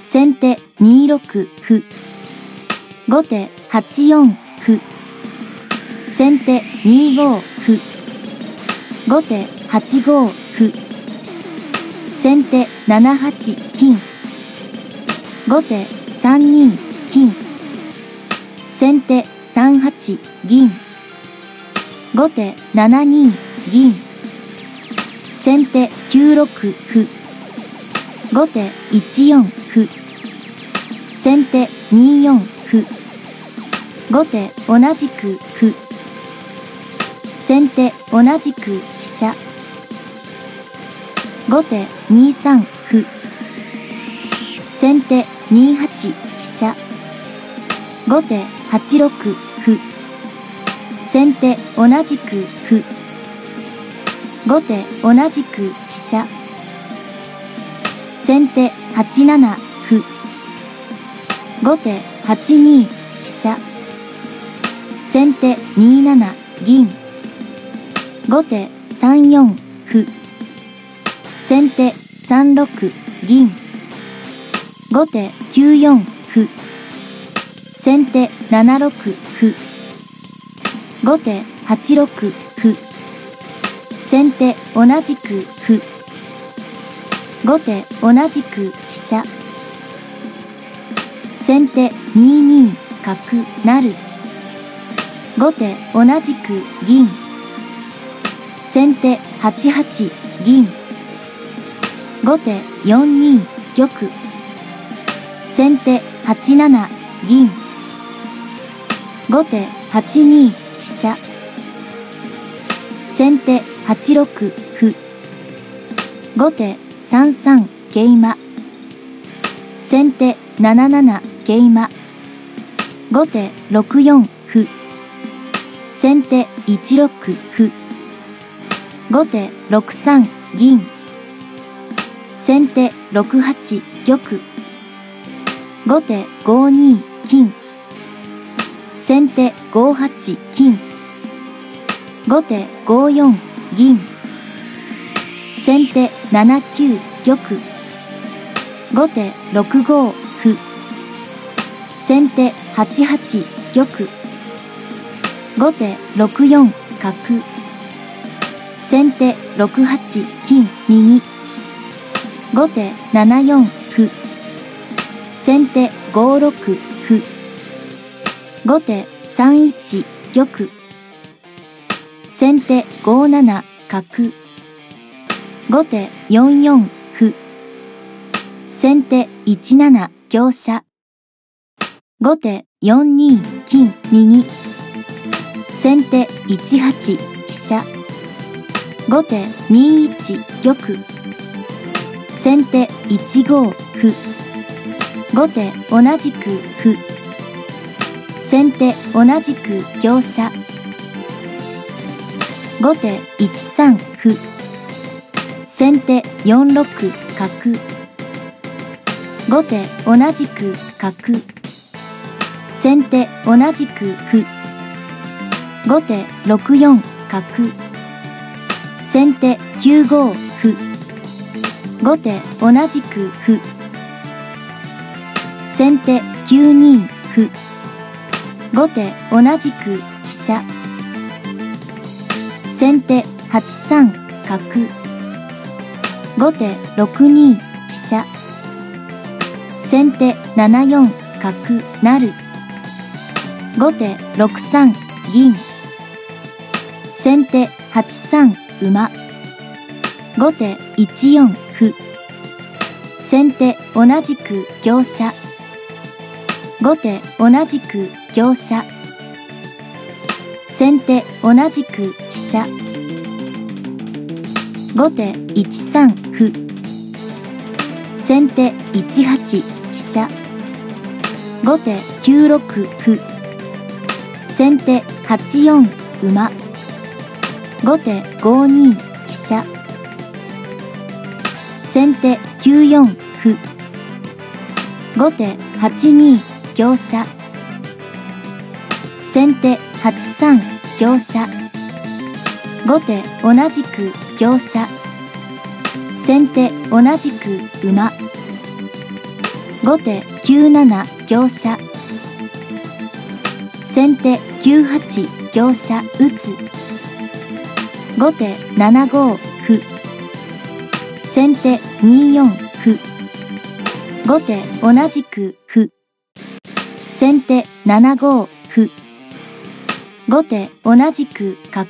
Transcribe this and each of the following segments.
先手2六歩。後手8四歩。先手2五歩。後手8五歩。先手7八金。後手3二金。先手3八銀。後手7二銀。先手9六歩。後手1四歩。先手2四歩。後手同じく歩。先手同じく飛車。後手2三歩。先手2八飛車。後手8六歩。先手同じく歩。後手同じく飛車。先手8七歩。後手8二飛車。先手2七銀。後手3四歩。先手3六銀。後手9四歩。先手7六歩。後手8六歩。先手同じく歩。後手同じく飛車。先手2二角成。後手同じく銀。先手8八銀。後手4二玉。先手8七銀。後手8二飛車。先手8六歩。後手3三桂馬。先手7七桂馬。後手6四歩。先手1六歩。後手6三銀。先手6八玉。後手5二金。先手5八金。後手5四銀。先手7九玉。後手6五歩。先手8八玉。後手6四角。先手6八金右。後手7四歩。先手5六歩。後手3一玉。先手5七角。後手4四歩。先手1七香車。後手4二金右。先手1八飛車。後手2一玉。先手1五歩。後手同じく歩。先手同じく香車。後手1三歩。先手4六角。後手同じく角。先手同じく歩。後手6四角。先手9五歩。後手同じく歩。先手9二歩。後手同じく飛車。先手8三角。後手6二飛車。先手7四角成。後手6三銀。先手8三馬。後手1四歩。先手同じく香車。後手同じく香車。先手同じく飛車。後手1三歩。先手1八飛車。後手9六歩。先手8四馬。後手5二飛車。先手9四歩。後手8二香車。先手8三香車。後手同じく香車。先手同じく馬。 後手9七香車。先手9八香車打つ。後手7五歩。先手2四歩。後手同じく歩。先手7五歩。後手同じく角。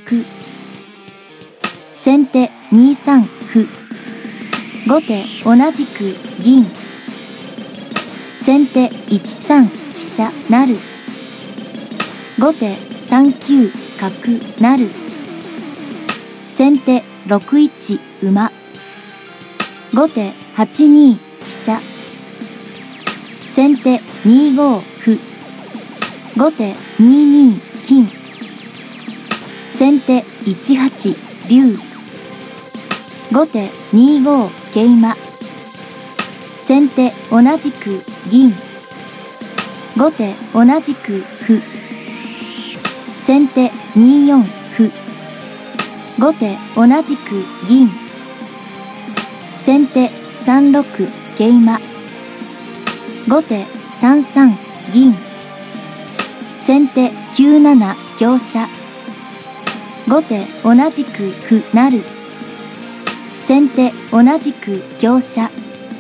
先手2三歩。後手同じく銀。先手1三飛車成。後手3九角成。先手6一馬。後手8二飛車。先手2五歩。後手2二金。先手1八竜。後手2五桂馬。先手同じく銀。後手同じく歩。先手2四歩。後手同じく銀。先手3六桂馬。後手3三銀。先手9七香車。後手同じく歩成。先手同じく香車。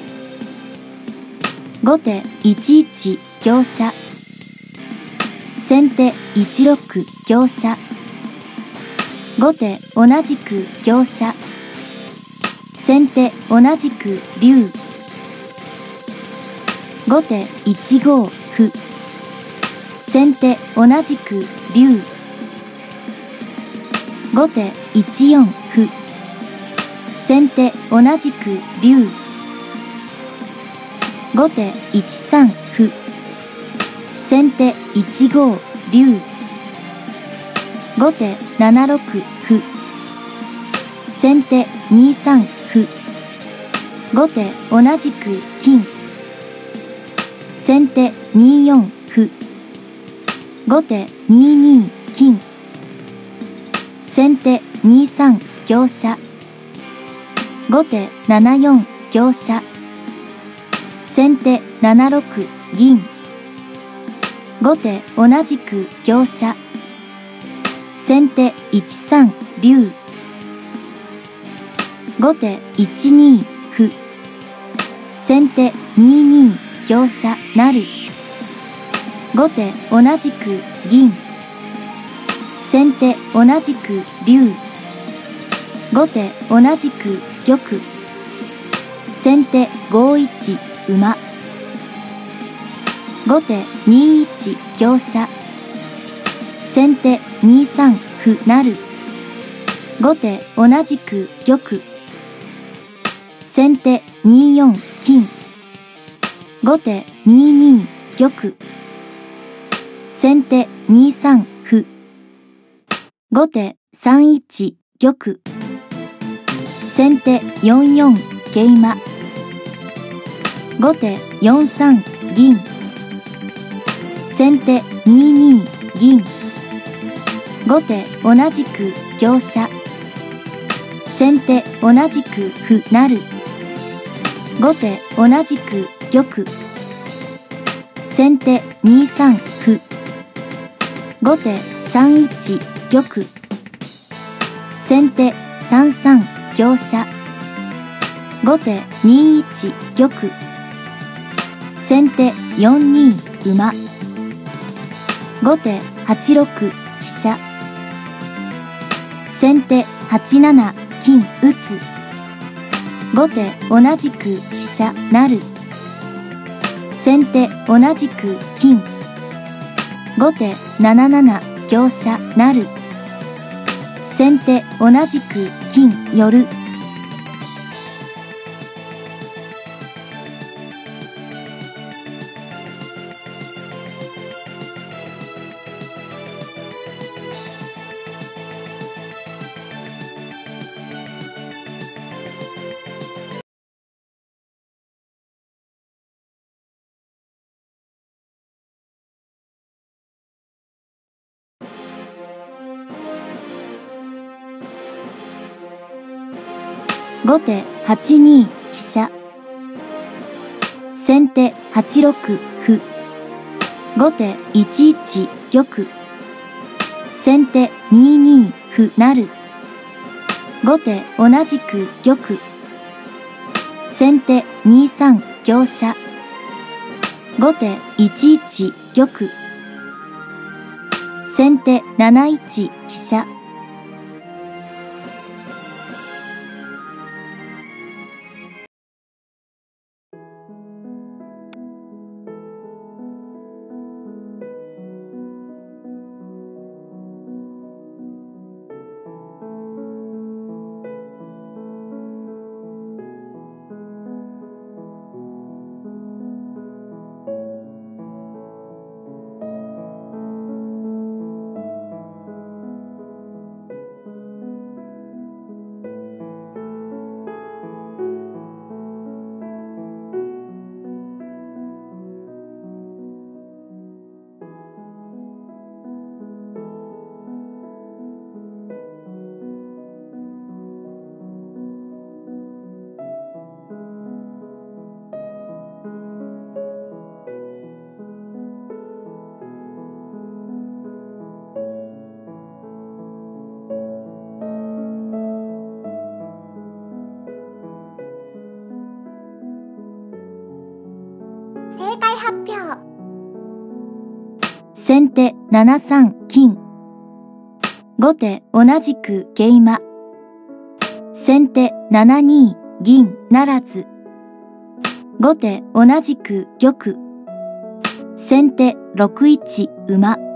後手1一香車。先手1六香車。後手同じく香車。先手同じく竜。後手1五歩。先手同じく竜。後手1四歩。先手同じく竜。後手1三歩。先手1五竜。後手7六歩。先手2三歩。後手同じく金。先手2四歩。後手2二金。先手2三香車。後手7四香車。先手7六銀。後手同じく香車。先手1三竜。後手1二歩。先手2二香車成。後手同じく銀。先手同じく竜。後手同じく玉。先手5一馬。後手2一香車。先手2三歩成。後手同じく玉。先手2四金。後手2二玉。先手2三歩。後手3一玉。先手4四桂馬。後手4三銀。先手2二銀。後手同じく香車。先手同じく歩成。後手同じく玉。先手2三歩。後手3一玉。先手3三香車。後手2一玉。先手4二馬。後手8六飛車。先手8七金打つ。後手同じく飛車成。先手同じく金。後手7七香車成。先手同じく金寄る。後手8二飛車。先手 8六歩。後手1一玉。先手2二歩成。後手同じく玉。先手2三香車。後手1一玉。先手7一飛車。 正解発表。 先手7三金。後手同じく桂馬。先手7二銀ならず。後手同じく玉。先手6一馬。